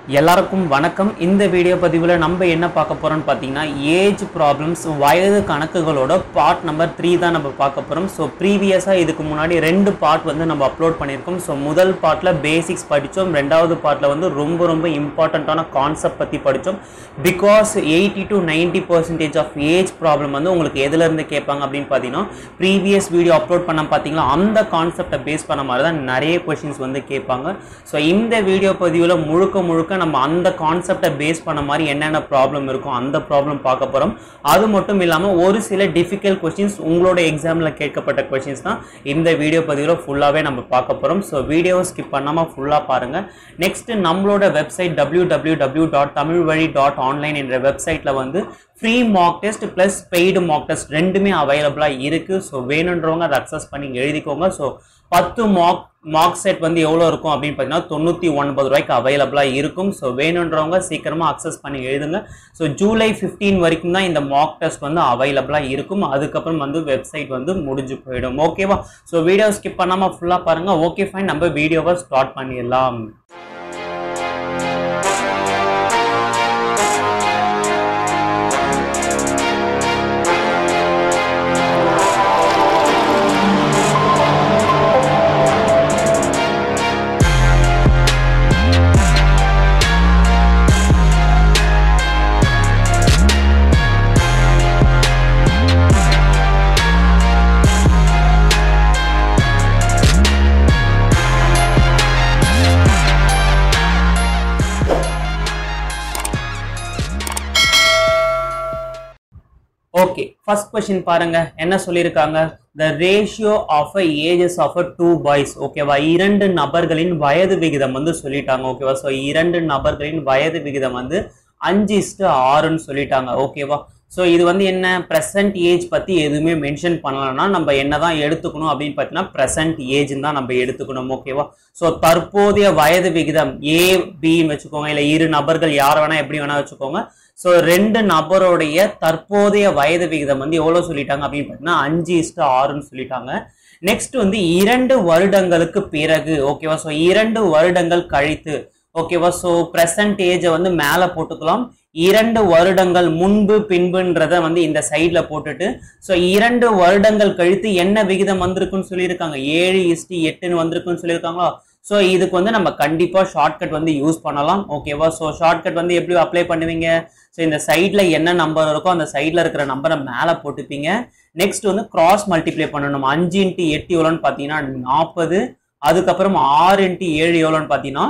எல்லாருக்கும் வணக்கம். இந்த வீடியோ பதிவில் நம்ம என்ன பார்க்க போறோம்னு பார்த்தீங்கன்னா ஏஜ் ப்ராப்ளம்ஸ் வயது கணக்குகளோட பார்ட் நம்பர் 3 தான் நம்ம பார்க்க போறோம். ஸோ ப்ரீவியஸாக இதுக்கு முன்னாடி 2 பார்ட் வந்து நம்ம அப்லோட் பண்ணியிருக்கோம். ஸோ முதல் பார்ட்டில் பேசிக்ஸ் படித்தோம், ரெண்டாவது பார்ட்டில் வந்து ரொம்ப இம்பார்ட்டண்ட்டான கான்செப்ட் பற்றி படித்தோம். Because 80 to 90% of age problem வந்து உங்களுக்கு எதுலேருந்து கேட்பாங்க அப்படின்னு பார்த்தீங்கன்னா ப்ரீவியஸ் வீடியோ அப்லோட் பண்ண பார்த்தீங்களா அந்த கான்செப்டை பேஸ் பண்ண மாதிரி தான் நிறைய கொஷின்ஸ் வந்து கேட்பாங்க. ஸோ இந்த வீடியோ பதிவில் முழுக்க நம்ம அந்த கான்செப்டை பேஸ் பண்ண மாதிரி என்னென்ன ப்ராப்ளம் இருக்கும் அந்த ப்ராப்ளம் பார்க்க போகிறோம். அது மட்டும் இல்லாமல் ஒரு சில டிஃபிகல்ட் கொஸ்டின்ஸ் உங்களோட எக்ஸாமில் கேட்கப்பட்ட கொஸ்டின்ஸ் தான் இந்த வீடியோ பதிவில் ஃபுல்லாகவே நம்ம பார்க்க போகிறோம். ஸோ வீடியோவை ஸ்கிப் பண்ணாமல் ஃபுல்லாக பாருங்கள். நெக்ஸ்ட் நம்மளோட வெப்சைட் www.tamilvali.online என்ற வெப்சைட்டில் வந்து free mark test plus paid mark test ரெண்டுமே அவைலபிளாக இருக்குது. ஸோ வேணுன்றவங்க அதை அக்சஸ் பண்ணி எழுதிக்கோங்க. ஸோ 10 மார்க் செட் வந்து எவ்வளோ இருக்கும் அப்படின்னு பார்த்தீங்கன்னா 99 ரூபாய்க்கு அவைலபிளாக இருக்கும். ஸோ வேணுன்றவங்க சீக்கிரமாக அக்சஸ் பண்ணி எழுதுங்க. ஸோ ஜூலை 15 வரைக்கும் தான் இந்த மார்க் டெஸ்ட் வந்து அவைலபிளாக இருக்கும். அதுக்கப்புறம் வந்து வெப்சைட் வந்து முடிஞ்சு போயிடும். ஓகேவா? ஸோ வீடியோ ஸ்கிப் பண்ணாமல் ஃபுல்லாக பாருங்கள். ஓகே ஃபைன், நம்ம வீடியோவை ஸ்டார்ட் பண்ணிடலாம். ஓகே, ஃபர்ஸ்ட் क्वेश्चन பாருங்க. என்ன சொல்லியிருக்காங்க? the ratio of ages of two boys. ஓகேவா? 2 நபர்களின் வயது விகிதம் வந்து சொல்லிட்டாங்க. ஓகேவா? ஸோ 2 நபர்களின் வயது விகிதம் வந்து 5:6ன்னு சொல்லிட்டாங்க. ஓகேவா? ஸோ இது வந்து என்ன, ப்ரெசன்ட் ஏஜ் பற்றி எதுவுமே மென்ஷன் பண்ணலன்னா நம்ம என்ன தான் எடுத்துக்கணும் அப்படின்னு பார்த்தீங்கன்னா ப்ரெசன்ட் ஏஜ்ன்னு தான் நம்ம எடுத்துக்கணும். ஓகேவா? ஸோ தற்போதைய வயது விகிதம் ஏபின்னு வச்சுக்கோங்க, இல்லை 2 நபர்கள் யார் வேணா எப்படி வேணா வச்சுக்கோங்க. ஸோ 2 நபருடைய தற்போதைய வயது விகிதம் வந்து எவ்வளோ சொல்லிட்டாங்க அப்படின்னு பார்த்தீங்கன்னா 5:6ன்னு சொல்லிட்டாங்க. நெக்ஸ்ட் வந்து 2 வருடங்களுக்கு பிறகு. ஓகேவா? ஸோ 2 வருடங்கள் கழித்து. ஓகேவா? ஸோ ப்ரெசன்ட் ஏஜை வந்து மேலே போட்டுக்கலாம், 2 வருடங்கள் முன்பு பின்புன்றத வந்து இந்த சைட்ல போட்டுட்டு, ஸோ 2 வருடங்கள் கழித்து என்ன விகிதம் வந்திருக்குன்னு சொல்லியிருக்காங்க, 7:8ன்னு வந்திருக்குன்னு சொல்லியிருக்காங்களா? ஸோ இதுக்கு வந்து நம்ம கண்டிப்பாக ஷார்ட்கட் வந்து யூஸ் பண்ணலாம். ஓகேவா? ஸோ ஷார்ட்கட் வந்து எப்படி அப்ளை பண்ணுவீங்க? ஸோ இந்த சைடில் என்ன நம்பர் இருக்கோ அந்த சைடில் இருக்கிற நம்பரை மேலே போட்டுப்பீங்க. நெக்ஸ்ட் வந்து கிராஸ் மல்டிப்ளை பண்ணணும். 5 × 8 எவ்வளோன்னு பார்த்தீங்கன்னா 40. அதுக்கப்புறம் 6 × 7 எவ்வளோன்னு பார்த்தீங்கன்னா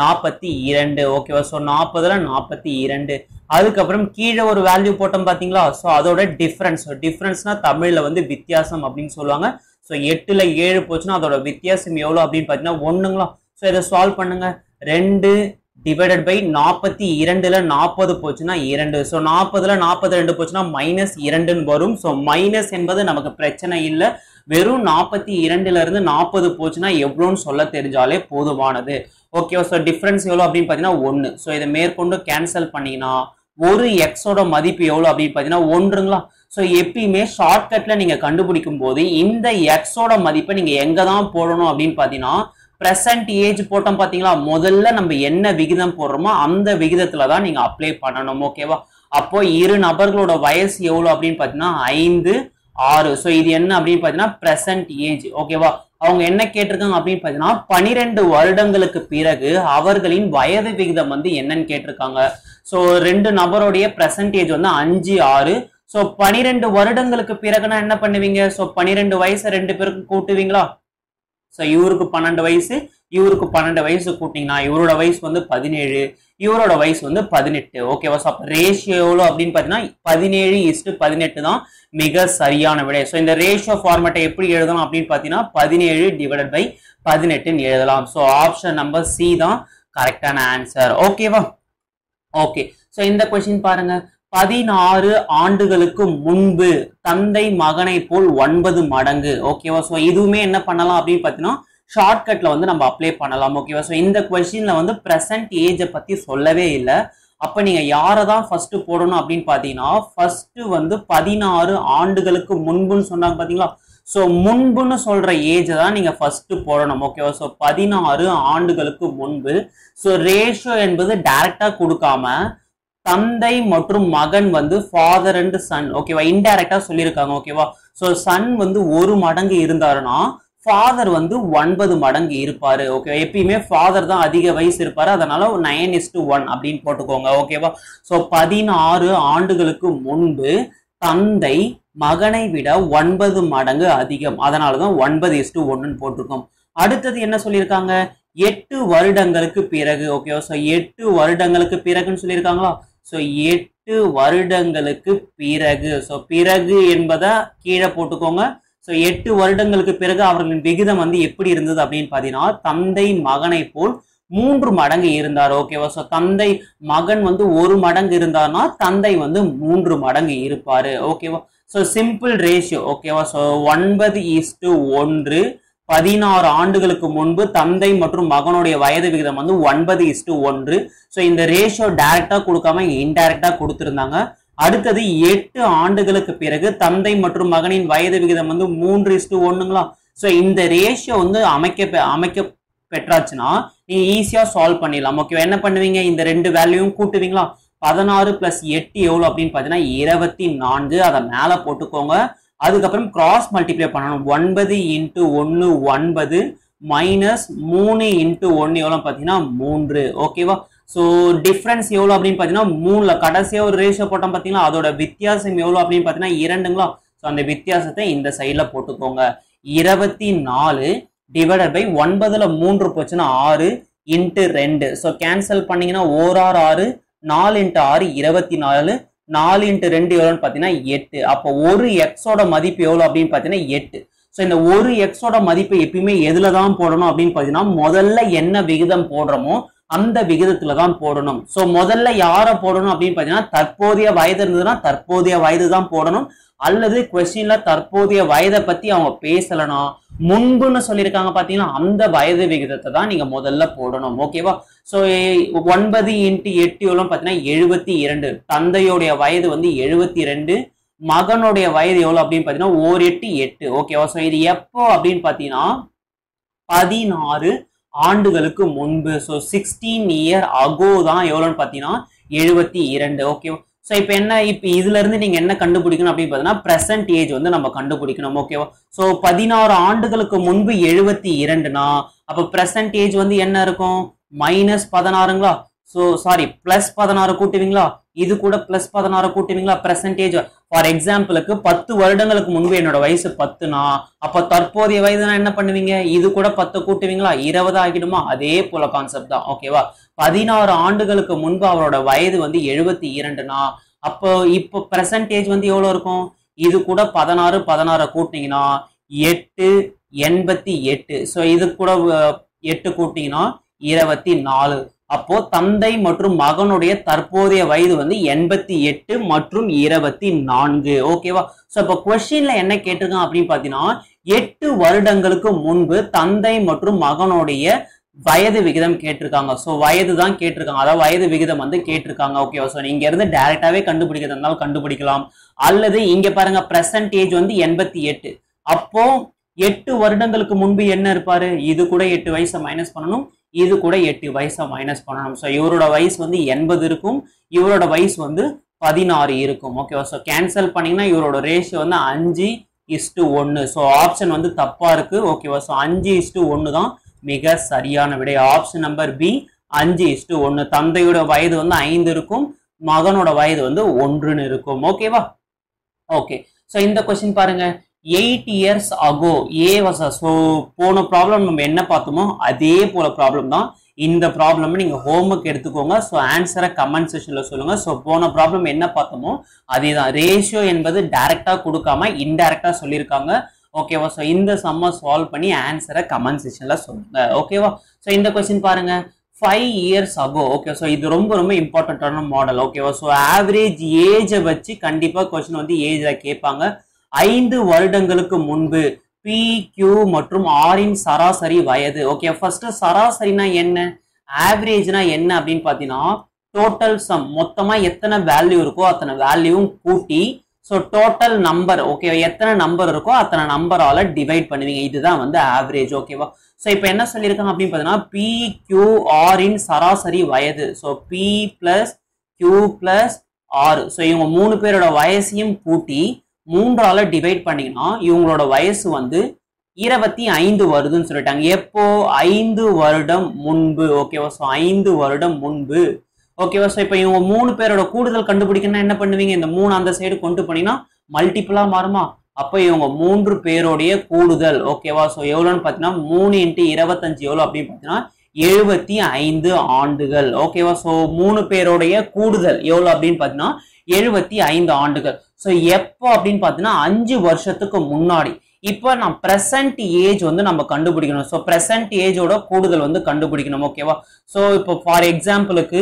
42. ஓகேவா? ஸோ 40ல் 42. அதுக்கப்புறம் கீழே ஒரு வேல்யூ போட்டோம் பார்த்தீங்களா? ஸோ அதோட டிஃப்ரென்ஸ். டிஃப்ரென்ஸ்னா தமிழில் வந்து வித்தியாசம் அப்படின்னு சொல்லுவாங்க. ஸோ 8ல் 7 போச்சுன்னா அதோட வித்தியாசம் எவ்வளோ அப்படின்னு பார்த்தீங்கன்னா 1ங்களா? ஸோ இதை சால்வ் பண்ணுங்க. 2 டிவைடட் பை 42ல் 40 போச்சுன்னா 2. ஸோ 40ல் 42 போச்சுன்னா -2ன்னு வரும். ஸோ மைனஸ் என்பது நமக்கு பிரச்சனை இல்லை. வெறும் 42ல இருந்து 40 போச்சுன்னா எவ்வளோன்னு சொல்ல தெரிஞ்சாலே போதுமானது. ஓகேவா? ஸோ டிஃப்ரென்ஸ் எவ்வளோ அப்படின்னு பார்த்தீங்கன்னா 1. ஸோ இதை மேற்கொண்டு கேன்சல் பண்ணிங்கன்னா ஒரு எக்ஸோட மதிப்பு எவ்வளோ அப்படின்னு பார்த்தீங்கன்னா 1ங்களா? ஸோ எப்பயுமே ஷார்ட்கட்ல நீங்க கண்டுபிடிக்கும் போது இந்த எக்ஸோட மதிப்பை நீங்க எங்க தான் போடணும் அப்படின்னு பார்த்தீங்கன்னா ப்ரெசன்ட் ஏஜ் போட்டோம் பார்த்தீங்களா? முதல்ல நம்ம என்ன விகிதம் போடுறோமோ அந்த விகிதத்துல தான் நீங்க அப்ளை பண்ணணும். ஓகேவா? அப்போ 2 நபர்களோட வயசு எவ்வளோ அப்படின்னு பார்த்தீங்கன்னா 5, 6. ஸோ இது என்ன அப்படின்னு பார்த்தீங்கன்னா ப்ரெசன்ட் ஏஜ். ஓகேவா? அவங்க என்ன கேட்டிருக்காங்க அப்படின்னு பார்த்தீங்கன்னா 12 வருடங்களுக்கு பிறகு அவர்களின் வயது விகிதம் வந்து என்னன்னு கேட்டிருக்காங்க. ஸோ 2 நபருடைய ப்ரெசன்டேஜ் வந்து 5, 6. ஸோ 12 வருடங்களுக்கு பிறகுனா என்ன பண்ணுவீங்க? ஸோ 12 வயசை 2 பேருக்கும் கூட்டுவீங்களா? ஸோ இவருக்கு 12 வயசு, இவருக்கு 12 வயசு கூட்டிங்கன்னா இவரோட வயசு வந்து 17, இவரோட வயசு வந்து 18. ஓகேவா? ஸோ அப்போ ரேஷியோ எவ்வளோ அப்படின்னு பார்த்தீங்கன்னா 17:18 தான் மிக சரியான விடை. ஸோ இந்த ரேஷியோ ஃபார்மேட்டை எப்படி எழுதலாம் அப்படின்னு பார்த்தீங்கன்னா 17/18ன்னு எழுதலாம். ஸோ ஆப்ஷன் நம்பர் சி தான் கரெக்டான ஆன்சர். ஓகேவா? ஓகே, ஸோ இந்த கொஸ்டின் பாருங்க. 16 ஆண்டுகளுக்கு முன்பு தந்தை மகனை போல் 9 மடங்கு. ஓகேவா? ஸோ இதுவுமே என்ன பண்ணலாம் அப்படின்னு பார்த்தீங்கன்னா ஷார்ட்கட்ல வந்து நம்ம அப்ளை பண்ணலாம். ஓகேவா? ஸோ இந்த கொஸ்டின்ல வந்து ப்ரெசன்ட் ஏஜை பத்தி சொல்லவே இல்லை. அப்ப நீங்க யாரை தான் ஃபர்ஸ்ட் போடணும் அப்படின்னு பார்த்தீங்கன்னா ஃபர்ஸ்ட் வந்து 16 ஆண்டுகளுக்கு முன்புன்னு சொன்னாங்க பார்த்தீங்களா? ஸோ முன்புன்னு சொல்ற ஏஜ் தான் நீங்க ஃபர்ஸ்ட் போடணும் ஓகேவா. ஸோ 16 ஆண்டுகளுக்கு முன்பு. ஸோ ரேஷியோ என்பது டைரக்டா கொடுக்காம தந்தை மற்றும் மகன் வந்து ஃபாதர் அண்ட் சன் ஓகேவா, இன்டைரக்டா சொல்லியிருக்காங்க ஓகேவா. ஸோ சன் வந்து 1 மடங்கு இருந்தாருன்னா ஃபாதர் வந்து 9 மடங்கு இருப்பாரு ஓகே. எப்பயுமே ஃபாதர் தான் அதிக வயசு இருப்பாரு, அதனால 9:1 அப்படின்னு போட்டுக்கோங்க ஓகேவா. ஸோ 16 ஆண்டுகளுக்கு முன்பு தந்தை மகனை விட 9 மடங்கு அதிகம், அதனாலதான் 9:1 போட்டிருக்கோம். அடுத்தது என்ன சொல்லியிருக்காங்க, 8 வருடங்களுக்கு பிறகு ஓகேவா. ஸோ 8 வருடங்களுக்கு பிறகுன்னு சொல்லியிருக்காங்களா. ஸோ 8 வருடங்களுக்கு பிறகு, ஸோ பிறகு என்பதை கீழே போட்டுக்கோங்க. ஸோ 8 வருடங்களுக்கு பிறகு அவர்களின் விகிதம் வந்து எப்படி இருந்தது அப்படின்னு பாத்தீங்கன்னா தந்தை மகனை போல் 3 மடங்கு இருந்தார் ஓகேவா. ஸோ தந்தை மகன் வந்து 1 மடங்கு இருந்தார்னா தந்தை வந்து 3 மடங்கு இருப்பாரு ஓகேவா. ஸோ சிம்பிள் ரேஷியோ ஓகேவா. ஸோ 9:1 16 ஆண்டுகளுக்கு முன்பு தந்தை மற்றும் மகனுடைய வயது விகிதம் வந்து 9:1. ஸோ இந்த ரேஷியோ டைரக்டா கொடுக்காம இன்டைரக்டா கொடுத்திருந்தாங்க. அடுத்தது 8 ஆண்டுகளுக்கு பிறகு தந்தை மற்றும் மகனின் வயது விகிதம் வந்து 3:1ங்களா. ஸோ இந்த ரேஷியோ வந்து அமைக்க பெற்றாச்சுன்னா நீங்க ஈஸியா சால்வ் பண்ணிடலாம் ஓகே. என்ன பண்ணுவீங்க, இந்த 2 வேல்யூவும் கூட்டுவீங்களா. 16 + 8 எவ்வளவு அப்படின்னு பாத்தீங்கன்னா 24. அதை மேல போட்டுக்கோங்க. அதுக்கப்புறம் கிராஸ் மல்டிப்ளை பண்ணணும். 9 × 1 9 மைனஸ் 3 × 1 எவ்வளவு பாத்தீங்கன்னா 3 ஓகேவா. ஸோ டிஃபரன்ஸ் எவ்வளவு அப்படின்னு பாத்தீங்கன்னா 3ல கடைசியா ஒரு ரேஷியோ போட்டோம் பாத்தீங்களா, அதோட வித்தியாசம் எவ்வளவு அப்படின்னு பாத்தீங்கன்னா 2ங்களா. ஸோ அந்த வித்தியாசத்தை இந்த சைட்ல போட்டுக்கோங்க. 24 டிவைடட் பை 9ல 3 போச்சுன்னா 6 × 2. ஸோ கேன்சல் பண்ணீங்கன்னா 1 6 4 × 6 24 4 × 2 எவ்வளோன்னு பார்த்தீங்கன்னா 8. அப்போ ஒரு எக்ஸோட மதிப்பு எவ்வளோ அப்படின்னு பார்த்தீங்கன்னா 8. ஸோ இந்த ஒரு எக்ஸோட மதிப்பை எப்பயுமே எதுல தான் போடணும் அப்படின்னு பார்த்தீங்கன்னா முதல்ல என்ன விகிதம் போடுறோமோ அந்த விகிதத்துல தான் போடணும். ஸோ முதல்ல யாரை போடணும் அப்படின்னு பார்த்தீங்கன்னா தற்போதைய வயது இருந்ததுன்னா தற்போதைய வயது தான் போடணும். அல்லது கொஸ்டின்ல தற்போதைய வயதை பத்தி அவங்க பேசலனா முன்புன்னு சொல்லியிருக்காங்க பாத்தீங்கன்னா அந்த வயது விகிதத்தை தான் நீங்க முதல்ல போடணும் ஓகேவா. சோ 9 × 8 எவ்வளவு பாத்தீங்கன்னா 72. தந்தையோடைய வயது வந்து 72, மகனுடைய வயது எவ்வளவு அப்படின்னு பாத்தீங்கன்னா 1 8 8 ஓகேவா. சோ இது எப்போ அப்படின்னு பாத்தீங்கன்னா 16 ஆண்டுகளுக்கு முன்பு. ஸோ 16 இயர் அகோ தான் எவ்வளோன்னு பார்த்தீங்கன்னா 72 ஓகேவா. ஸோ இப்போ என்ன, இப்போ இதுல இருந்து நீங்க என்ன கண்டுபிடிக்கணும் அப்படின்னு பார்த்தீங்கன்னா ப்ரெசன்ட் ஏஜ் வந்து நம்ம கண்டுபிடிக்கணும் ஓகேவா. ஸோ 16 ஆண்டுகளுக்கு முன்பு 72னா அப்போ ப்ரெசன்ட் ஏஜ் வந்து என்ன இருக்கும், -16ங்களா. ஸோ சாரி +16 கூட்டுவீங்களா, இது கூட +16 கூட்டுவீங்களா பெர்சன்டேஜ். ஃபார் எக்ஸாம்பிளுக்கு 10 வருடங்களுக்கு முன்பு என்னோட வயசு 10னா அப்ப தற்போதைய வயதுனா என்ன பண்ணுவீங்க, இது கூட 10 கூட்டுவீங்களா 20 ஆகிடுமா. அதே போல கான்செப்ட் தான் ஓகேவா. 16 ஆண்டுகளுக்கு முன்பு அவரோட வயது வந்து 72னா அப்போ இப்போ பெர்சன்டேஜ் வந்து எவ்வளவு இருக்கும், இது கூட 16 கூட்டினீங்கன்னா 8 88. ஸோ இது கூட 8 கூட்டிங்கன்னா 24. அப்போ தந்தை மற்றும் மகனுடைய தற்போதைய வயது வந்து 88 மற்றும் 24 ஓகேவா. சோ இப்போ கொஸ்டின்ல என்ன கேட்டிருக்காங்க அப்படின்னு பாத்தீங்கன்னா 8 வருடங்களுக்கு முன்பு தந்தை மற்றும் மகனுடைய வயது விகிதம் கேட்டிருக்காங்க. சோ வயது தான் கேட்டிருக்காங்க, அதாவது வயது விகிதம் வந்து கேட்டிருக்காங்க ஓகேவா. சோ நீங்க இருந்து டைரக்டாவே கண்டுபிடிக்கிறதுனால கண்டுபிடிக்கலாம். அல்லது இங்க பாருங்க பெர்சன்டேஜ் வந்து 88. அப்போ 8 வருடங்களுக்கு முன்பு என்ன இருப்பாரு, இது கூட 8 வயசை மைனஸ் பண்ணணும், இது கூட 8 வயசை மைனஸ் பண்ணணும். ஸோ இவரோட வயசு வந்து 80 இருக்கும், இவரோட வயசு வந்து 16 இருக்கும் ஓகேவா. ஸோ கேன்சல் பண்ணீங்கன்னா இவரோட ரேஷியோ வந்து 5:1. ஸோ ஆப்ஷன் வந்து தப்பா இருக்கு ஓகேவா. ஸோ 5:1 தான் மிக சரியான விடை. Option number B 5:1. தந்தையோட வயது வந்து 5 இருக்கும், மகனோட வயது வந்து 1 இருக்கும் ஓகேவா. ஓகே, ஸோ இந்த கொஸ்டின் பாருங்க. 8 years ago A was a. So போன ப்ராப்ளம் நம்ம என்ன பார்த்தோமோ அதே போல ப்ராப்ளம் தான் இந்த ப்ராப்ளம். நீங்க ஹோம்ஒர்க் எடுத்துக்கோங்க. ஸோ ஆன்சரை கமெண்ட் செக்ஷன்ல சொல்லுங்க. ஸோ போன ப்ராப்ளம் என்ன பார்த்தோமோ அதே தான். ரேஷியோ என்பது டைரக்டா கொடுக்காம இன்டைரக்டா சொல்லியிருக்காங்க ஓகேவா. ஸோ இந்த சம்மை சால்வ் பண்ணி ஆன்சரை கமெண்ட் செக்ஷன்ல சொல்லுங்க ஓகேவா. ஸோ இந்த கொஸ்டின் பாருங்க. 5 years ago ஓகே. ஸோ இது ரொம்ப ரொம்ப இம்பார்ட்டன்டான மாடல் ஓகேவா. ஸோ ஆவரேஜ் ஏஜை வச்சு கண்டிப்பா கொஸ்டின் வந்து ஏஜ்ல கேட்பாங்க. 5 வருடங்களுக்கு முன்பு பி கியூ மற்றும் ஆரின் சராசரி வயது ஓகே. ஃபர்ஸ்ட் சராசரினா என்ன, ஆவரேஜ்னா என்ன அப்படின்னு பாத்தீங்கன்னா டோட்டல் சம், மொத்தமா எத்தனை வேல்யூ இருக்கோ அத்தனை வேல்யூவும் கூட்டி ஸோ டோட்டல் நம்பர் ஓகேவா, எத்தனை நம்பர் இருக்கோ அத்தனை நம்பரால டிவைட் பண்ணுவீங்க. இதுதான் வந்து ஆவரேஜ் ஓகேவா. ஸோ இப்போ என்ன சொல்லியிருக்காங்க அப்படின்னு பார்த்தீங்கன்னா PQRின் சராசரி வயது. So P plus Q plus R. So இவங்க 3 பேரோட வயசையும் கூட்டி 3ஆல டிவைட் பண்ணீங்கன்னா இவங்களோட வயசு வந்து 25 வருதுன்னு சொல்லிட்டாங்க. எப்போ 5 வருடம் முன்பு ஓகேவா. ஸோ 5 வருடம் முன்பு ஓகேவா. ஸோ இப்போ இவங்க 3 பேரோட கூடுதல் கண்டுபிடிக்கணும்னா என்ன பண்ணுவீங்க, இந்த 3 அந்த சைடு கொண்டு போனீங்கன்னா மல்டிபிளா மாறுமா. அப்போ இவங்க 3 பேருடைய கூடுதல் ஓகேவா. ஸோ எவ்வளோன்னு பார்த்தீங்கன்னா 3 × 25 எவ்வளோ அப்படின்னு பார்த்தீங்கன்னா 75 ஆண்டுகள் ஓகேவா. ஸோ 3 பேருடைய கூடுதல் எவ்வளோ அப்படின்னு பார்த்தீங்கன்னா 75 ஆண்டுகள். ஸோ எப்போ அப்படின்னு பார்த்தீங்கன்னா 5 வருஷத்துக்கு முன்னாடி. இப்போ நான் பிரசன்ட் ஏஜ் வந்து நம்ம கண்டுபிடிக்கணும். ஸோ பிரசன்ட் ஏஜோட கூடுதல் வந்து கண்டுபிடிக்கணும் ஓகேவா. ஸோ இப்போ ஃபார் எக்ஸாம்பிளுக்கு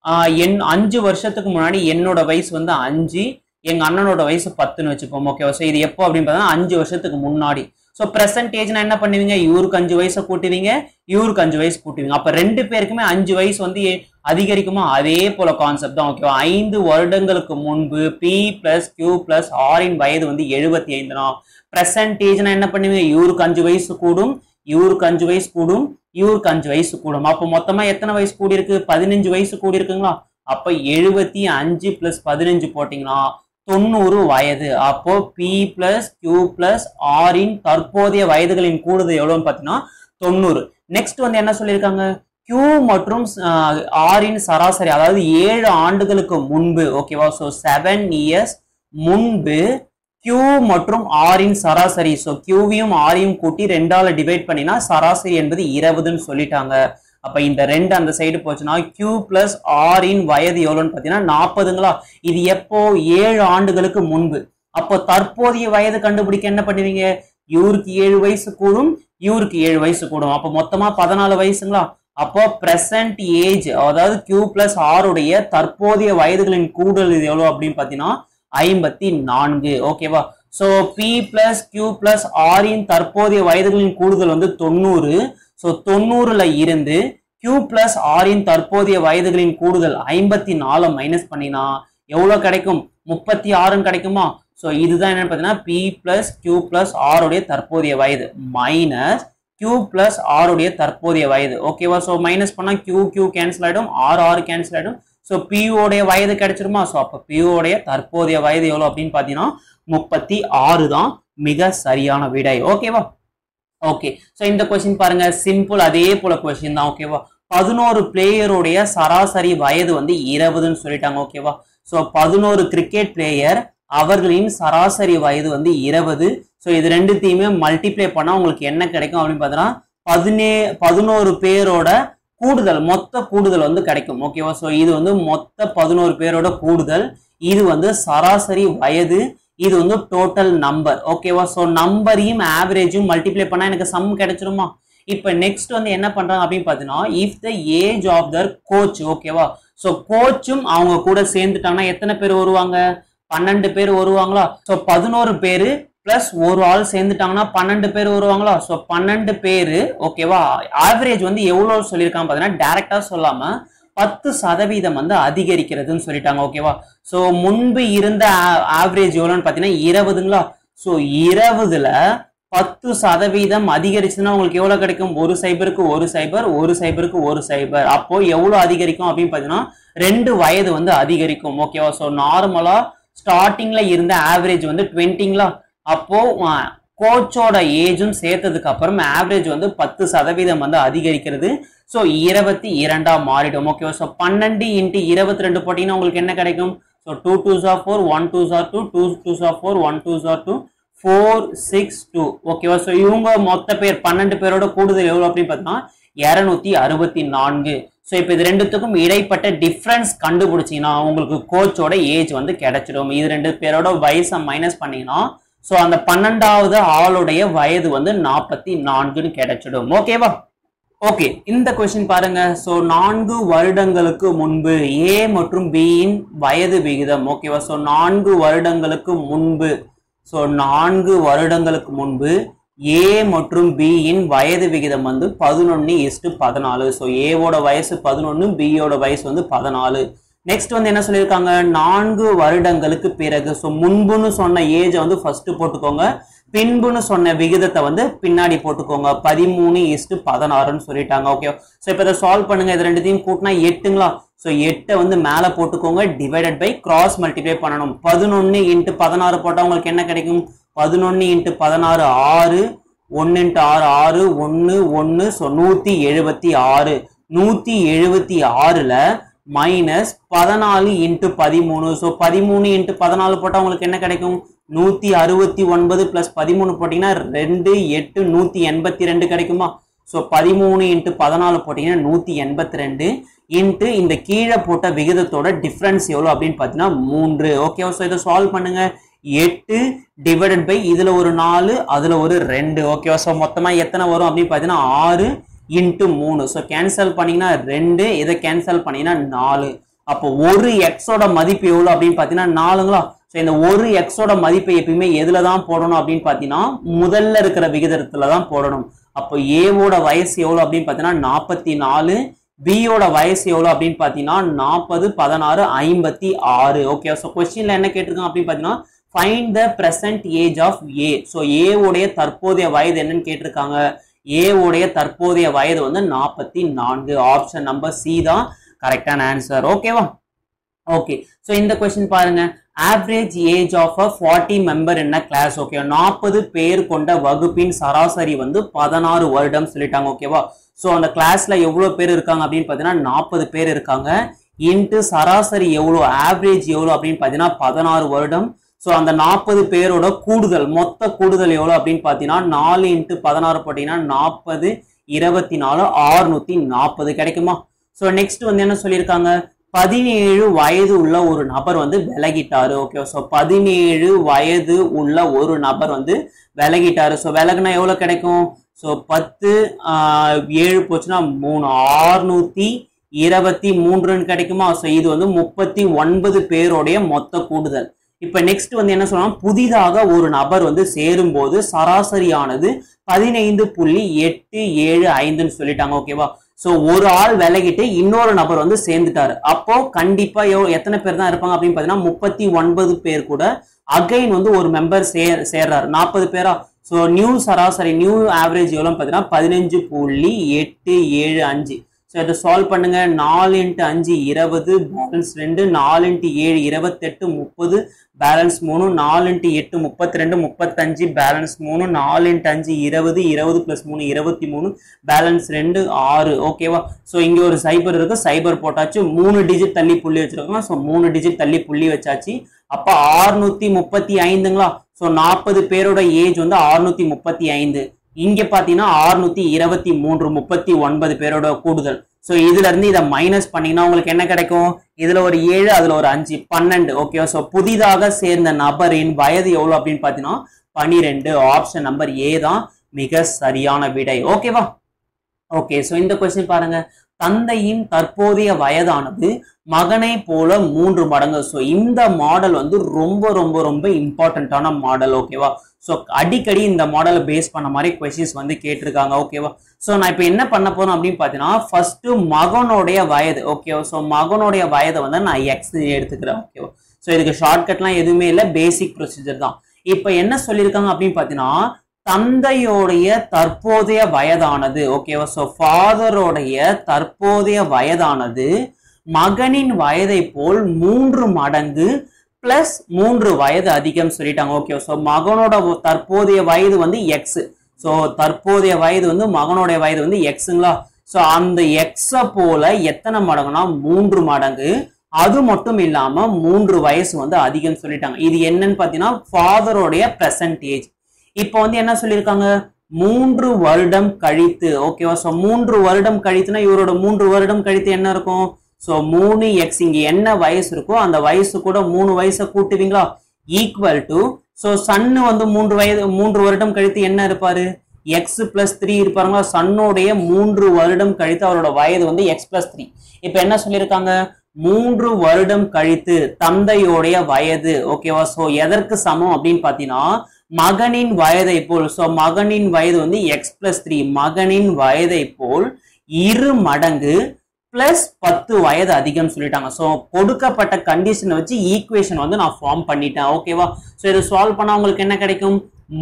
5 வருஷத்துக்கு முன்னாடி என்னோட வயசு வந்து 5, எங்க அண்ணனோட வயசு 10ன்னு வச்சுப்போம் ஓகேவா. ஸோ இது எப்போ அப்படின்னு பார்த்தீங்கன்னா 5 வருஷத்துக்கு முன்னாடி. ஸோ பிரசன்ட் ஏஜ்னா என்ன பண்ணுவீங்க, இவருக்கு 5 வயசை கூட்டுவீங்க, இவருக்கு 5 வயசு கூட்டுவீங்க. அப்போ 2 பேருக்குமே 5 வயசு வந்து அதிகரிக்குமா, அதே போல கான்செப்ட் தான் ஓகேவா. 5 வருடங்களுக்கு முன்பு P பிளஸ் Q பிளஸ் Rஇன் வயது வந்து 75 தான். பிரசன்ட் ஏஜ்னா என்ன பண்ணுவீங்க, இவருக்கு 5 வயசு கூடும், இவருக்கு 5 வயசு கூடும், இவருக்கு 5 வயசு கூடும். அப்போ மொத்தமா எத்தனை வயசு கூடி இருக்கு, 15 வயசு கூடி இருக்குங்களா. அப்ப 75 பிளஸ் 15 போட்டீங்கன்னா 90 வயது. அப்போ P பிளஸ் Q பிளஸ் Rஇன் தற்போதைய வயதுகளின் கூடுதல் எவ்வளவுன்னு பார்த்தீங்கன்னா 90. நெக்ஸ்ட் வந்து என்ன சொல்லியிருக்காங்க, Q மற்றும் Rஇன் சராசரி, அதாவது 7 ஆண்டுகளுக்கு முன்பு ஓகேவா. ஸோ 7 இயர்ஸ் முன்பு Q மற்றும் Rஇன் சராசரி. ஸோ Qவையும் Rஐயும் கூட்டி 2ஆல டிவைட் பண்ணினா சராசரி என்பது 20ன்னு சொல்லிட்டாங்க. அப்ப இந்த 2 அந்த சைடு போச்சுன்னா Q பிளஸ் Rஇன் வயது எவ்வளோன்னு பார்த்தீங்கன்னா 40ங்களா. இது எப்போ, 7 ஆண்டுகளுக்கு முன்பு. அப்போ தற்போதைய வயது கண்டுபிடிக்க என்ன பண்ணுவீங்க, இவருக்கு 7 வயசு கூடும், இவருக்கு 7 வயசு கூடும். அப்போ மொத்தமா 14 வயசுங்களா. அப்போ பிரசன்ட் ஏஜ் அதாவது Q பிளஸ் R உடைய தற்போதைய வயதுகளின் கூடுதல் இது எவ்வளோ அப்படின்னு பார்த்தீங்கன்னா 54 ஓகேவா. So P plus Q plus Rஇன் தற்போதைய வயதுகளின் கூடுதல் வந்து 90. ஸோ 90ல இருந்து Q பிளஸ் Rஇன் தற்போதைய வயதுகளின் கூடுதல் 54 மைனஸ் பண்ணினா எவ்வளவு கிடைக்கும், 36 கிடைக்குமா. ஸோ இதுதான் என்னன்னு பார்த்தீங்கன்னா P plus Q plus R உடைய தற்போதைய வயது மைனஸ் Q பிளஸ் R உடைய தற்போதைய வயது ஓகேவா. ஸோ மைனஸ் பண்ணா Q கேன்சல் ஆயிடும், R கேன்சல் ஆயிடும். ஸோ P உடைய வயது கிடைச்சிருமா. ஸோ அப்போ P உடைய தற்போதைய வயது எவ்வளோ அப்படின்னு பார்த்தீங்கன்னா 36 தான் மிக சரியான விடை ஓகேவா. ஓகே, ஸோ இந்த கொஸ்டின் பாருங்க, சிம்பிள் அதே போல கொஸ்டின் தான் ஓகேவா. 11 பிளேயருடைய சராசரி வயது வந்து 20ன்னு சொல்லிட்டாங்க ஓகேவா. ஸோ 11 கிரிக்கெட் பிளேயர் அவர்களின் சராசரி வயது வந்து 20. ஸோ இது ரெண்டுத்தையுமே மல்டிப்ளை பண்ணா உங்களுக்கு என்ன கிடைக்கும் அப்படின்னு பார்த்தீங்கன்னா 11 பேரோட கூடுதல், மொத்த கூடுதல் வந்து கிடைக்கும் ஓகேவா. ஸோ இது வந்து மொத்த 11 பேரோட கூடுதல், இது வந்து சராசரி வயது, இது வந்து டோட்டல் நம்பர் ஓகேவா. ஸோ நம்பரையும் ஆவரேஜும் மல்டிப்ளை பண்ணா எனக்கு சம் கிடைச்சிருமா. இப்போ நெக்ஸ்ட் வந்து என்ன பண்றாங்க அப்படின்னு பார்த்தீங்கன்னா if the age of their coach ஓகேவா. ஸோ கோச்சும் அவங்க கூட சேர்ந்துட்டாங்கன்னா எத்தனை பேர் வருவாங்க, 12 பேர் வருவாங்களா. ஸோ 11 பேரு பிளஸ் ஒரு ஆள் சேர்ந்துட்டாங்கன்னா 12 பேர் வருவாங்களா. ஸோ 12 பேரு ஓகேவா. ஆவரேஜ் வந்து எவ்வளவு சொல்லியிருக்காங்க பார்த்தீங்கன்னா டைரக்டா சொல்லாம 10% வந்து அதிகரிக்கிறதுன்னு சொல்லிட்டாங்க ஓகேவா. ஸோ முன்பு இருந்த ஆவரேஜ் எவ்வளோன்னு பார்த்தீங்கன்னா 20ங்களா. ஸோ 20ல 10% அதிகரிச்சுன்னா உங்களுக்கு எவ்வளவு கிடைக்கும், 1 சைபருக்கு 1 சைபர், 1 சைபருக்கு 1 சைபர். அப்போ எவ்வளவு அதிகரிக்கும் அப்படின்னு பார்த்தீங்கன்னா 2 வயது வந்து அதிகரிக்கும் ஓகேவா. ஸோ நார்மலா ஸ்டார்டிங்ல இருந்த ஆவரேஜ் வந்து 20ங்களா. அப்போ கோச்சோட ஏஜும் சேர்த்ததுக்கு அப்புறம் ஆவரேஜ் வந்து 10% வந்து அதிகரிக்கிறது. ஸோ 22 மாறிடும் ஓகேவா. ஸோ 12 × 22 போட்டீங்கன்னா உங்களுக்கு என்ன கிடைக்கும். So 2 2s are 4, 1 2s are 2, 2 2s are 4, 1 2s are 2, 4 6 2 ஓகேவா. ஸோ இவங்க மொத்த பேர் 12 பேரோட கூடுதல் எவ்வளவு அப்படின்னு பார்த்தீங்கன்னா 264. ஸோ இப்போ இது ரெண்டுத்துக்கும் இடைப்பட்ட டிஃபரன்ஸ் கண்டுபிடிச்சிங்கன்னா உங்களுக்கு கோச்சோட ஏஜ் வந்து கிடைச்சிடும். இது 2 பேரோட வயசை மைனஸ் பண்ணீங்கன்னா ஸோ அந்த 12வது ஆளுடைய வயது வந்து 44ன்னு கிடைச்சிடும் ஓகேவா. ஓகே, இந்த கொஸ்டின் பாருங்க. ஸோ 4 வருடங்களுக்கு முன்பு ஏ மற்றும் பியின் வயது விகிதம் ஓகேவா. ஸோ 4 வருடங்களுக்கு முன்பு, ஸோ 4 வருடங்களுக்கு முன்பு ஏ மற்றும் பியின் வயது விகிதம் வந்து 11:14. ஸோ ஏவோட வயசு 11, பியோட வயசு வந்து 14. நெக்ஸ்ட் வந்து என்ன சொல்லியிருக்காங்க 4 வருடங்களுக்கு பிறகு. ஸோ முன்புன்னு சொன்ன ஏஜை வந்து ஃபர்ஸ்ட் போட்டுக்கோங்க, பின்புன்னு சொன்ன விகிதத்தை வந்து பின்னாடி போட்டுக்கோங்க. 13:16 சொல்லிட்டாங்க. ஓகே, ஸோ இப்போ இதை சால்வ் பண்ணுங்க. இது ரெண்டுத்தையும் கூட்டினா 8ங்களா. ஸோ 8 வந்து மேலே போட்டுக்கோங்க, டிவைடட் பை கிராஸ் மல்டிப்ளை பண்ணணும். 11 × 16 போட்டால் உங்களுக்கு என்ன கிடைக்கும்? 11 × 16 6, 1 × 6 6, 1 1. ஸோ 176. 176ல மைனஸ் 14 × 13. ஸோ 13 × 14 போட்டால் உங்களுக்கு என்ன கிடைக்கும்? 169 + 13 போட்டிங்கன்னா 2 8 182 கிடைக்குமா? ஸோ 13 × 14 போட்டிங்கன்னா 182 இன்ட்டு இந்த கீழே போட்ட விகிதத்தோட டிஃப்ரென்ஸ் எவ்வளோ அப்படின்னு பார்த்தீங்கன்னா 3. ஓகேவா? ஸோ இதை சால்வ் பண்ணுங்க. 8 டிவைடட் பை இதில் ஒரு 4 அதில் ஒரு 2. ஓகேவா? ஸோ மொத்தமாக எத்தனை வரும் அப்படின்னு பார்த்தீங்கன்னா 6 × 3. ஸோ கேன்சல் பண்ணிங்கன்னா 2, இதை கேன்சல் பண்ணிங்கன்னா 4. அப்போ ஒரு எக்ஸோட மதிப்பு எவ்வளோ அப்படின்னு பார்த்தீங்கன்னா 4ங்களா. ஸோ இந்த ஒரு எக்ஸோட மதிப்பை எப்பயுமே எதில் தான் போடணும் அப்படின்னு பார்த்தீங்கன்னா முதல்ல இருக்கிற விகிதத்தில் தான் போடணும். அப்போ ஏவோட வயசு எவ்வளோ அப்படின்னு பார்த்தீங்கன்னா 44, பியோட வயசு எவ்வளோ அப்படின்னு பார்த்தீங்கன்னா 40 16 56. ஓகே, ஸோ கொஸ்டின்ல என்ன கேட்டிருக்காங்க அப்படின்னு பார்த்தீங்கன்னா find the present age of A. So ஏவுடைய தற்போதைய வயது என்னன்னு கேட்டிருக்காங்க. ஏவுடைய தற்போதைய வயது வந்து 44. ஆப்ஷன் நம்பர் சி தான் கரெக்டான ஆன்சர். ஓகேவா? ஓகே, ஸோ இந்த கொஸ்டின் பாருங்க. Average age of a 40 member என்ன கிளாஸ். ஓகே, 40 பேர் கொண்ட வகுப்பின் சராசரி வந்து 16 வருடம் சொல்லிட்டாங்க. ஓகேவா? ஸோ அந்த கிளாஸ்ல எவ்வளோ பேர் இருக்காங்க அப்படின்னு பார்த்தீங்கன்னா 40 பேர் இருக்காங்க. இன்ட்டு சராசரி எவ்வளோ, ஆவரேஜ் எவ்வளோ அப்படின்னு பார்த்தீங்கன்னா 16 வருடம். ஸோ அந்த 40 பேரோட கூடுதல், மொத்த கூடுதல் எவ்வளோ அப்படின்னு பார்த்தீங்கன்னா 4 × 16 போட்டீங்கன்னா 40 24 640 கிடைக்குமா? ஸோ நெக்ஸ்ட் வந்து என்ன சொல்லியிருக்காங்க, 17 வயது உள்ள ஒரு நபர் வந்து விலகிட்டாரு. ஓகே, ஸோ 17 வயது உள்ள ஒரு நபர் வந்து விலகிட்டாரு. ஸோ விலகுனா எவ்வளோ கிடைக்கும்? ஸோ 10 7 போச்சுன்னா 3 623 கிடைக்குமா? ஸோ இது வந்து 39 பேருடைய மொத்த கூடுதல். இப்ப நெக்ஸ்ட் வந்து என்ன சொல்லலாம், புதிதாக ஒரு நபர் வந்து சேரும் போது சராசரியானது 15.875 சொல்லிட்டாங்க. ஓகேவா? சோ ஒரு ஆள் விலகிட்டு இன்னொரு நபர் வந்து சேர்ந்துட்டாரு. அப்போ கண்டிப்பா எத்தனை பேர் தான் இருப்பாங்க அப்படின்னு பாத்தீங்கன்னா 39 பேர் கூட அகைன் வந்து ஒரு மெம்பர் சேர்றாரு. 40 பேரா? சோ நியூ சராசரி நியூ ஆவரேஜ் எவ்வளவு பாத்தீங்கன்னா 15.875. ஸோ இதை சால்வ் பண்ணுங்க. 4 × 5 20, பேலன்ஸ் 2, 4 × 7 28 30, பேலன்ஸ் 3, 4 × 8 32 35, பேலன்ஸ் 3, 4 × 5 20 20 + 3 23, பேலன்ஸ் 2 6. ஓகேவா? ஸோ இங்க ஒரு சைபர் இருக்கு, சைபர் போட்டாச்சு. 3 டிஜிட் தள்ளி புள்ளி வச்சிருக்கோம். ஸோ 3 டிஜிட் தள்ளி புள்ளி வச்சாச்சு. அப்ப 635ங்களா? ஸோ 40 பேரோட ஏஜ் வந்து 635. இங்க பாத்தீங்கன்னா 623, 39 பேரோட கூடுதல். சோ இதுல இருந்து இதை மைனஸ் பண்ணீங்கன்னா உங்களுக்கு என்ன கிடைக்கும்? இதுல ஒரு 7, அதுல ஒரு 5, 12. ஓகே, சோ புதிதாக சேர்ந்த நபரின் வயது எவ்வளவு அப்படின்னு பாத்தீங்கன்னா 12. ஆப்ஷன் நம்பர் ஏ தான் மிக சரியான விடை. ஓகேவா? ஓகே, சோ இந்த கொஸ்டின் பாருங்க. தந்தையின் தற்போதைய வயதானது மகனை போல 3 மடங்கு. ஸோ இந்த மாடல் வந்து ரொம்ப ரொம்ப ரொம்ப இம்பார்ட்டன்டான மாடல். ஓகேவா? ஸோ அடிக்கடி இந்த மாடலை பேஸ் பண்ண மாதிரி கொஸ்டின்ஸ் வந்து கேட்டிருக்காங்க. ஓகேவா? ஸோ நான் இப்போ என்ன பண்ண போறேன் அப்படின்னு பார்த்தீங்கன்னா ஃபர்ஸ்ட் மகனுடைய வயது. ஓகேவா? ஸோ மகனுடைய வயதை வந்து நான் எக்ஸ் எடுத்துக்கிறேன். ஓகேவா? ஸோ இதுக்கு ஷார்ட்கட்லாம் எதுவுமே இல்லை, பேசிக் ப்ரொசீஜர் தான். இப்போ என்ன சொல்லியிருக்காங்க அப்படின்னு பார்த்தீங்கன்னா தந்தையோடைய தற்போதைய வயதானது. ஓகேவா? ஸோ ஃபாதரோடைய தற்போதைய வயதானது மகனின் வயதை போல் 3 மடங்கு பிளஸ் 3 வயது அதிகம் சொல்லிட்டாங்க. ஓகே, ஸோ மகனோட தற்போதைய வயது வந்து எக்ஸ். ஸோ தற்போதைய வயது வந்து மகனோட வயது வந்து எக்ஸுங்களா? ஸோ அந்த எக்ஸை போல எத்தனை மடங்குனா 3 மடங்கு. அது மட்டும் இல்லாம 3 வயசு வந்து அதிகம் சொல்லிட்டாங்க. இது என்னன்னு பாத்தீங்கன்னா ஃபாதரோடைய பிரசன்ட் ஏஜ். இப்போ வந்து என்ன சொல்லியிருக்காங்க, 3 வருடம் கழித்து. ஓகேவா? ஸோ 3 வருடம் கழித்துனா இவரோட 3 வருடம் கழித்து என்ன இருக்கும்? ஸோ 3x இங்க என்ன வயசு இருக்கோ அந்த வயசு கூட 3 வயசை கூட்டுவீங்களா? ஈக்குவல் டு ஸோ சன்னு வந்து 3 வருடம் கழித்து என்ன இருப்பாரு? X plus 3 இருப்பாருங்களா? சன்னுடைய 3 வருடம் கழித்து அவரோட வயது வந்து எக்ஸ் பிளஸ் 3. இப்ப என்ன சொல்லியிருக்காங்க, 3 வருடம் கழித்து தந்தையோடைய வயது. ஓகேவா? ஸோ எதற்கு சமம் அப்படின்னு பாத்தீங்கன்னா மகனின் வயதை போல். ஸோ மகனின் வயது வந்து எக்ஸ் பிளஸ் 3. மகனின் வயதை போல் 2 மடங்கு பிளஸ் 10 வயது அதிகம் சொல்லிட்டாங்க. ஸோ கொடுக்கப்பட்ட கண்டிஷனை வச்சு ஈக்குவேஷன் வந்து நான் ஃபார்ம் பண்ணிட்டேன். ஓகேவா? ஸோ இதை சால்வ் பண்ணா உங்களுக்கு என்ன கிடைக்கும்?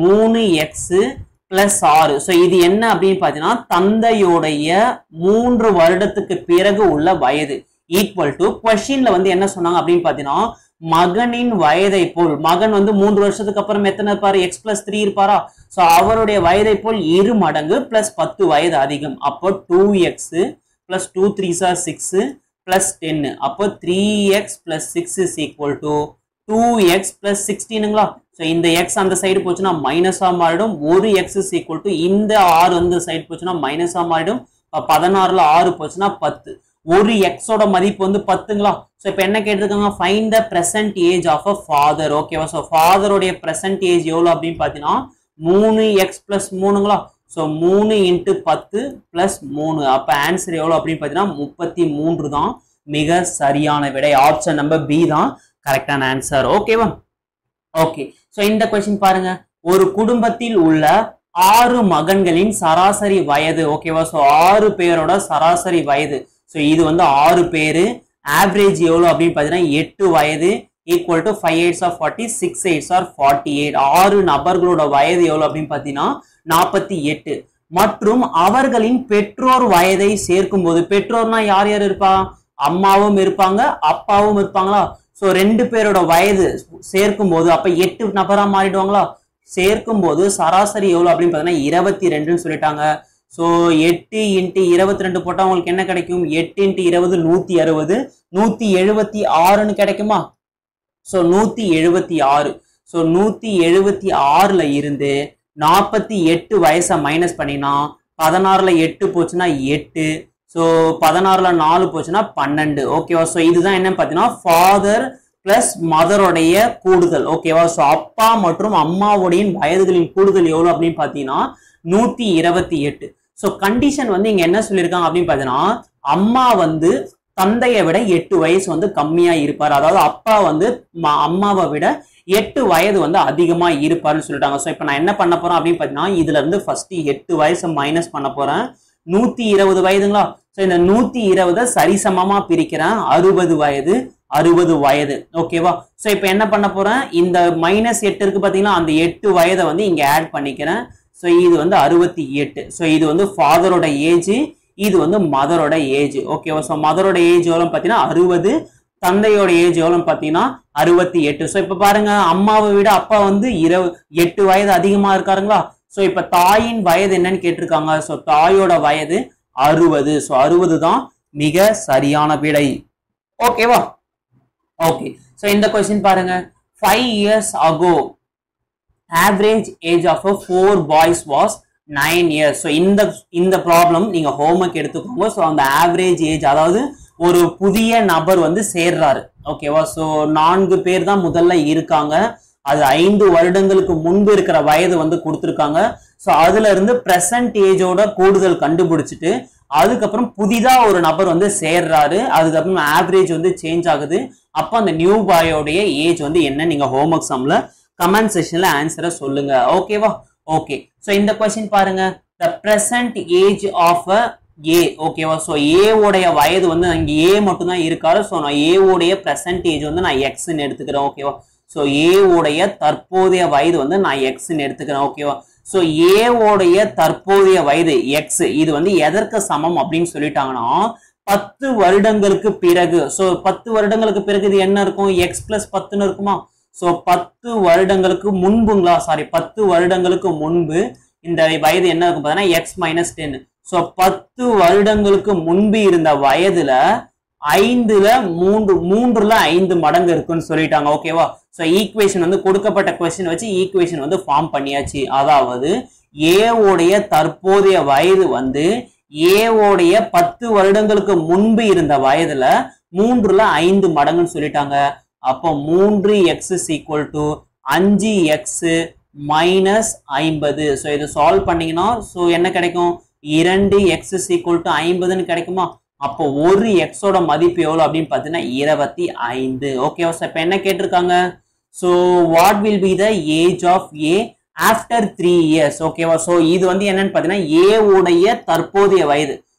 3x plus 6. ஸோ இது என்ன அப்படின்னு பார்த்தீங்கன்னா தந்தையுடைய 3 வருடத்துக்கு பிறகு உள்ள வயது ஈக்குவல் டு கொஸ்டின்ல வந்து என்ன சொன்னாங்க அப்படின்னு பார்த்தீங்கன்னா மகனின் வயதை போல், மகன் வந்து 3 வருஷத்துக்கு அப்புறம் எத்தனை இருப்பாரு? x plus 3 இருப்பாரா? ஸோ அவருடைய வயதை போல் 2 மடங்கு பிளஸ் 10 வயது அதிகம். அப்போ 2x plus 2 3s are 6 plus 10. அப்போ 3x plus 6 is equal to 2x plus 16ங்களா? ஸோ இந்த x அந்த சைடு போச்சுன்னா மைனஸா மாறிடும். ஒரு x is equal to இந்த 6 அந்த சைடு போச்சுன்னா மைனஸா மாறிடும். 16ல 6 போச்சுன்னா 10. ஒரு எக்ஸோட மதிப்பு வந்து 10ங்களா? ஸோ இப்போ என்ன கேட்டிருக்காங்க? Find the present age of a father. ஓகேவா? ஸோ ஃபாதருடைய பிரசன்ட் ஏஜ் எவ்வளோ அப்படின்னு பார்த்தீங்கன்னா 3x plus 3ங்களா? So 3 into 10 plus 3. அப்போ ஆன்சர் எவ்வளோ அப்படின்னு பார்த்தீங்கன்னா 33 தான் மிக சரியான விடை. ஆப்ஷன் நம்பர் பி தான் கரெக்டான ஆன்சர். ஓகேவா? ஓகே. ஸோ இந்த கொஸ்டின் பாருங்க. ஒரு குடும்பத்தில் உள்ள 6 மகன்களின் சராசரி வயது. ஓகேவா? ஸோ 6 பேரோட சராசரி வயது. ஸோ இது வந்து 6 பேரு. ஆவரேஜ் எவ்வளோ அப்படின்னு பார்த்தீங்கன்னா 8 வயது equal to 5 8s are 40, 6 8s are 48. 6 நபர்களோட வயது எவ்வளோ அப்படின்னு பார்த்தீங்கன்னா 48. மற்றும் அவர்களின் பெற்றோர் வயதை சேர்க்கும் போது, பெற்றோர்னா யார் யார் இருப்பா? அம்மாவும் இருப்பாங்க, அப்பாவும் இருப்பாங்களா? ஸோ 2 பேரோட வயது சேர்க்கும் போது அப்ப 8 நபரா மாறிடுவாங்களா? சேர்க்கும் போது சராசரி எவ்வளவு அப்படின்னு பார்த்தீங்கன்னா 22ன்னு சொல்லிட்டாங்க. ஸோ 8 into 22 போட்டா உங்களுக்கு என்ன கிடைக்கும்? 8 into 20 160, 176ன்னு கிடைக்குமா? ஸோ 176. ஸோ 176ல இருந்து 48 வயசை மைனஸ் பண்ணினா 16ல 8 போச்சுன்னா 8. ஸோ 16ல 4 போச்சுன்னா 12. ஓகேவா? ஸோ இதுதான் என்ன பார்த்தீங்கன்னா ஃபாதர் பிளஸ் மதருடைய கூடுதல். ஓகேவா? ஸோ அப்பா மற்றும் அம்மாவுடைய வயதுகளின் கூடுதல் எவ்வளவு அப்படின்னு பார்த்தீங்கன்னா 128. ஸோ கண்டிஷன் வந்து இங்க என்ன சொல்லியிருக்காங்க அப்படின்னு பார்த்தீங்கன்னா அம்மா வந்து தந்தையை விட 8 வயசு வந்து கம்மியா இருப்பார். அதாவது அப்பா வந்து அம்மாவை விட 8 வயது வந்து அதிகமா இருப்பாருன்னு சொல்லிட்டாங்க. ஸோ இப்போ நான் என்ன பண்ண போறேன் அப்படின்னு பார்த்தீங்கன்னா இதுல இருந்து ஃபர்ஸ்ட் 8 வயசை மைனஸ் பண்ண போறேன். 120 வயதுங்களா? ஸோ இந்த 120 சரிசமமா பிரிக்கிறேன். 60 வயது 60 வயது. ஓகேவா? ஸோ இப்போ என்ன பண்ண போறேன்? இந்த -8 இருக்கு பாத்தீங்கன்னா அந்த 8 வயதை வந்து இங்க ஆட் பண்ணிக்கிறேன். ஸோ இது வந்து 68. ஸோ இது வந்து ஃபாதரோட ஏஜ், இது வந்து மதரோட ஏஜ். ஓகேவா? ஸோ மதரோட ஏஜ் எவ்வளவு பார்த்தீங்கன்னா 60, தந்தையோட ஏஜ் எவ்வளவு பார்த்தீங்கன்னா 68. ஸோ இப்போ பாருங்க அம்மாவை விட அப்பா வந்து 8 வயது அதிகமா இருக்காருங்களா? ஸோ இப்போ தாயின் வயது என்னன்னு கேட்டிருக்காங்க. ஸோ தாயோட வயது 60. ஸோ 60 தான் மிக சரியான விடை. ஓகேவா? ஓகே. ஸோ இந்த கொஸ்டின் பாருங்க. 5 years ago average age of 4 boys was 9 years. So இந்த ப்ராப்ளம் நீங்க ஹோம்ஒர்க் எடுத்துக்கோங்க. ஸோ அந்த ஆவரேஜ் ஏஜ், அதாவது ஒரு புதிய நபர் வந்து சேர்றாரு. ஓகேவா? ஸோ 4 பேர் தான் முதல்ல இருக்காங்க. அது 5 வருடங்களுக்கு முன்பு இருக்கிற வயது வந்து கொடுத்துருக்காங்க. ஸோ அதுல இருந்து பிரசன்ட் ஏஜோட கூடுதல் கண்டுபிடிச்சிட்டு அதுக்கப்புறம் புதிதா ஒரு நபர் வந்து சேர்றாரு. அதுக்கப்புறம் ஆவரேஜ் வந்து சேஞ்ச் ஆகுது. அப்போ அந்த நியூ பாயோடைய ஏஜ் வந்து என்ன நீங்க ஹோம்ஒர்க் சம்ல கமெண்ட் செக்ஷன்ல ஆன்சரை சொல்லுங்க. ஓகேவா? ஓகே. ஸோ இந்த கொஸ்டின் பாருங்க. The present age of A. ஓகேவா? ஸோ ஏ உடைய வயது வந்து இங்க ஏ மட்டும் தான் இருக்காரு. ஸோ நான் ஏ உடைய பிரசன்ட் ஏஜ் வந்து நான் எக்ஸ்ன்னு எடுத்துக்கிறேன். ஓகேவா? ஸோ ஏ உடைய தற்போதைய வயது வந்து நான் எக்ஸ்ன்னு எடுத்துக்கிறேன். ஓகேவா? ஸோ ஏ உடைய தற்போதைய வயது எக்ஸ், இது வந்து எதற்கு சமம் அப்படின்னு சொல்லிட்டாங்கன்னா 10 வருடங்களுக்கு பிறகு. ஸோ 10 வருடங்களுக்கு பிறகு இது என்ன இருக்கும்? எக்ஸ் பிளஸ் 10ன்னு இருக்குமா? ஸோ 10 வருடங்களுக்கு முன்புங்களா? சாரி, 10 வருடங்களுக்கு முன்பு இந்த வயது என்ன இருக்கும் பார்த்தீங்கன்னா எக்ஸ் மைனஸ் 10. ஸோ 10 வருடங்களுக்கு முன்பு இருந்த வயதுல 5ல 5 மடங்கு இருக்குன்னு சொல்லிட்டாங்க. ஓகேவா? ஸோ ஈக்குவேஷன் வந்து கொடுக்கப்பட்ட கொஸ்டின் வச்சு ஈக்குவேஷன் வந்து ஃபார்ம் பண்ணியாச்சு. அதாவது ஏ உடைய தற்போதைய வயது வந்து ஏ உடைய 10 வருடங்களுக்கு முன்பு இருந்த வயதுல 5 மடங்குன்னு சொல்லிட்டாங்க. அப்போ 3x is equal to 5x minus 50. So இதை சால்வ் பண்ணீங்கன்னா ஸோ என்ன கிடைக்கும்? 2x is equal to 50ன்னு கிடைக்குமா? அப்போ ஒரு எக்ஸோட மதிப்பு எவ்வளவு அப்படின்னு பார்த்தீங்கன்னா 25. ஓகேவா? ஸோ இப்போ என்ன கேட்டிருக்காங்க? So what will be the age of A after 3 years. ஓகேவா? ஸோ இது வந்து என்னன்னு பார்த்தீங்கன்னா ஏ உடைய தற்போதைய வயது.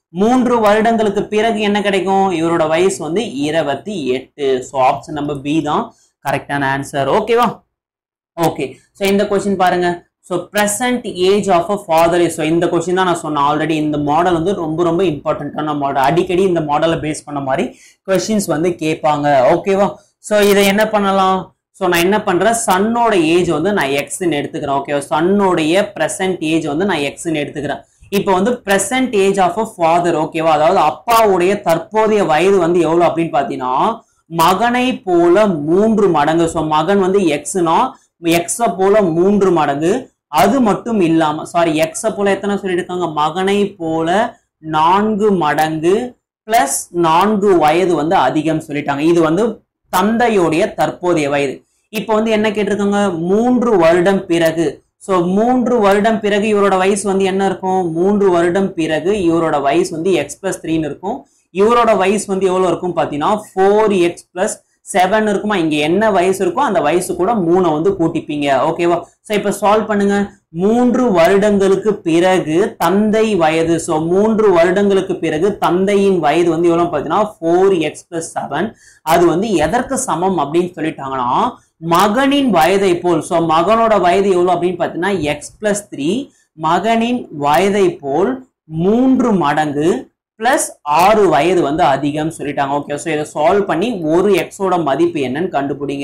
3 வருடங்களுக்கு பிறகு என்ன கிடைக்கும்? இவரோட வயசு வந்து 28. ஸோ ஆப்ஷன் நம்பர் பி தான் கரெக்டான ஆன்சர். ஓகேவா? ஓகே. ஸோ இந்த கொஸ்டின் பாருங்க. So present age of a father. So இந்த கொஸ்டின் தான் நான் சொன்னேன் ஆல்ரெடி. இந்த மாடல் வந்து ரொம்ப ரொம்ப இம்பார்ட்டன்டான மாடல். அடிக்கடி இந்த மாடலை பேஸ் பண்ண மாதிரி கொஸ்டின்ஸ் வந்து கேட்பாங்க. ஓகேவா? ஸோ இதை என்ன பண்ணலாம்? ஸோ நான் என்ன பண்றேன், சன்னோட ஏஜ் வந்து நான் எக்ஸ்ன்னு எடுத்துக்கிறேன். ஓகேவா? சன்னுடைய ப்ரெசன்ட் ஏஜ் வந்து நான் எக்ஸ்ன்னு எடுத்துக்கிறேன். இப்போ வந்து present age of a father. ஓகேவா? அதாவது அப்பாவுடைய தற்போதைய வயது வந்து எவ்வளவு அப்படின்னு பாத்தீங்கன்னா மகனை போல 3 மடங்கு. ஸோ மகன் வந்து எக்ஸ்னா எக்ஸ போல 3 மடங்கு. அது மட்டும் இல்லாம எக்ஸ போல எத்தனை சொல்லியிருக்காங்க? மகனை போல 4 மடங்கு பிளஸ் 4 வயது வந்து அதிகம் சொல்லிட்டாங்க. இது வந்து தந்தையுடைய தற்போதைய வயது. இப்ப வந்து என்ன கேட்டிருக்காங்க? 3 வருடம் பிறகு. சோ 3 வருடம் பிறகு இவரோட வயசு வந்து என்ன இருக்கும்? 3 வருடம் பிறகு இவரோட வயசு வந்து x+3 இருக்கும். இவரோட வயசு வந்து எவ்வளவு இருக்கும் பாத்தீங்கன்னா 4x+7 இருக்குமா? இங்க என்ன வயசு இருக்கோ அந்த வயசு கூட 3 வந்து கூட்டிப்பீங்க. ஓகேவா? சோ இப்ப சால்வ் பண்ணுங்க. 3 வருடங்களுக்கு பிறகு தந்தை வயது. சோ 3 வருடங்களுக்கு பிறகு தந்தையின் வயது வந்து எவ்வளவு பாத்தீங்கன்னா 4x+7. அது வந்து எதற்கு சமம் அப்படின்னு சொல்லிட்டாங்கன்னா மகனின் வயதை போல். சோ மகனோட வயது எவ்வளவு அப்படின்னு பாத்தீங்கன்னா x+3. மகனின் வயதை போல் 3 மடங்கு பிளஸ் 6 வயது வந்து அதிகம் சொல்லிட்டாங்க. ஓகே. ஸோ இதை சால்வ் பண்ணி ஒரு எக்ஸோட மதிப்பு என்னன்னு கண்டுபிடிங்க.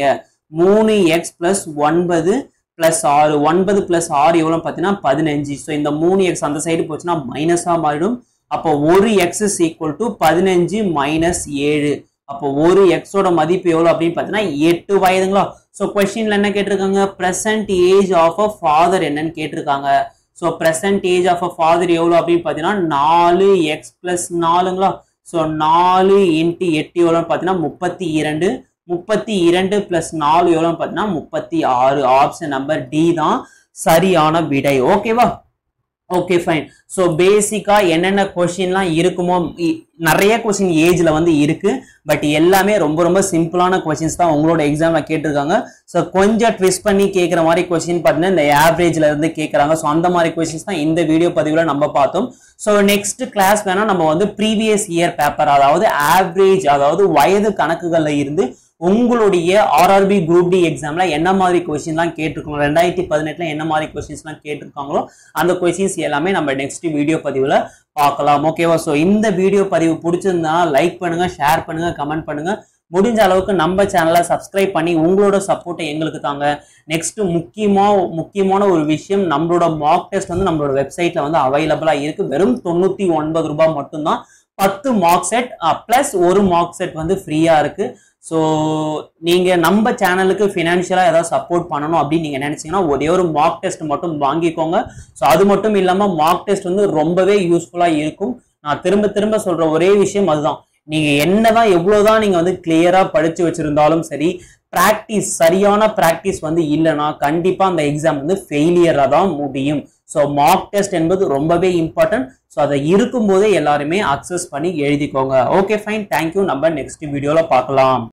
3x+9 plus 6. 9 பிளஸ் 6 எவ்வளவு பார்த்தீங்கன்னா 15. ஸோ இந்த 3x அந்த சைடு போச்சுன்னா மைனஸா மாறிடும். அப்போ ஒரு x is equal to 15 minus 7. அப்போ ஒரு எக்ஸோட மதிப்பு எவ்வளவு அப்படின்னு பார்த்தீங்கன்னா 8 வயதுங்களா? ஸோ கொஸ்டின்ல என்ன கேட்டிருக்காங்க? Present age of a father என்னன்னு கேட்டிருக்காங்க. So present age of a father எவ்வளோ அப்படின்னு பார்த்தீங்கன்னா 4x+4ங்களா? ஸோ 4 × 8 எவ்வளோன்னு பார்த்தீங்கன்னா 32. 32 + 4 எவ்வளோன்னு பார்த்தீங்கன்னா 36. ஆப்ஷன் நம்பர் டி தான் சரியான விடை. ஓகேவா? Okay fine. ஸோ பேசிக்கா என்னென்ன கொஸ்டின்லாம் இருக்குமோ நிறைய கொஸ்டின் ஏஜ்ல வந்து இருக்கு. பட் எல்லாமே ரொம்ப ரொம்ப சிம்பிளான கொஸ்டின்ஸ் தான் உங்களோட எக்ஸாம்ல கேட்டிருக்காங்க. ஸோ கொஞ்சம் ட்விஸ்ட் பண்ணி கேட்குற மாதிரி கொஸ்டின் பார்த்தீங்கன்னா இந்த ஆவரேஜ்ல இருந்து கேட்கறாங்க. ஸோ அந்த மாதிரி கொஸ்டின்ஸ் தான் இந்த வீடியோ பதிவுல நம்ம பார்த்தோம். ஸோ நெக்ஸ்ட் கிளாஸ் வேணா நம்ம வந்து ப்ரீவியஸ் இயர் பேப்பர், அதாவது ஆவரேஜ், அதாவது வயது கணக்குகள்ல இருந்து உங்களுடைய ஆர்ஆர்பி குரூப் டி எக்ஸாம்ல என்ன மாதிரி கொஸ்டின்லாம் கேட்டிருக்கோம், 2018 என்ன மாதிரி கொஸ்டின்ஸ்லாம் கேட்டிருக்காங்களோ அந்த கொஸ்டின்ஸ் எல்லாமே நம்ம நெக்ஸ்ட் வீடியோ பதிவுல பார்க்கலாம். ஓகேவா? ஸோ இந்த வீடியோ பதிவு பிடிச்சிருந்தா லைக் பண்ணுங்க, ஷேர் பண்ணுங்க, கமெண்ட் பண்ணுங்க. முடிஞ்ச அளவுக்கு நம்ம சேனலை சப்ஸ்கிரைப் பண்ணி உங்களோட சப்போர்ட்டை எங்களுக்கு தாங்க. நெக்ஸ்ட் முக்கியமான ஒரு விஷயம், நம்மளோட மார்க் டெஸ்ட் வந்து நம்மளோட வெப்சைட்ல வந்து அவைலபிளா இருக்கு. வெறும் 99 ரூபாய் மட்டும்தான். 10 மார்க் செட் பிளஸ் ஒரு மார்க் செட் வந்து ஃப்ரீயா இருக்கு. ஸோ நீங்க நம்ம சேனலுக்கு ஃபினான்ஷியலா ஏதாவது சப்போர்ட் பண்ணணும் அப்படின்னு நீங்க நினைச்சீங்கன்னா ஒரே ஒரு மார்க் டெஸ்ட் மட்டும் வாங்கிக்கோங்க. ஸோ அது மட்டும் இல்லாம மார்க் டெஸ்ட் வந்து ரொம்பவே யூஸ்ஃபுல்லா இருக்கும். நான் திரும்ப திரும்ப சொல்ற ஒரே விஷயம் அதுதான். நீங்க என்னதான் எவ்வளவுதான் நீங்க வந்து கிளியரா படிச்சு வச்சிருந்தாலும் சரி, பிராக்டிஸ், சரியான பிராக்டிஸ் வந்து இல்லைன்னா கண்டிப்பா அந்த எக்ஸாம் வந்து ஃபெயிலியரா தான் முடியும். ஸோ மார்க் டெஸ்ட் என்பது ரொம்பவே இம்பார்ட்டன்ட். ஸோ அதை இருக்கும்போதே எல்லாருமே அக்சஸ் பண்ணி எழுதிக்கோங்க. Okay fine, thank you. நம்ம நெக்ஸ்ட் வீடியோல பார்க்கலாம்.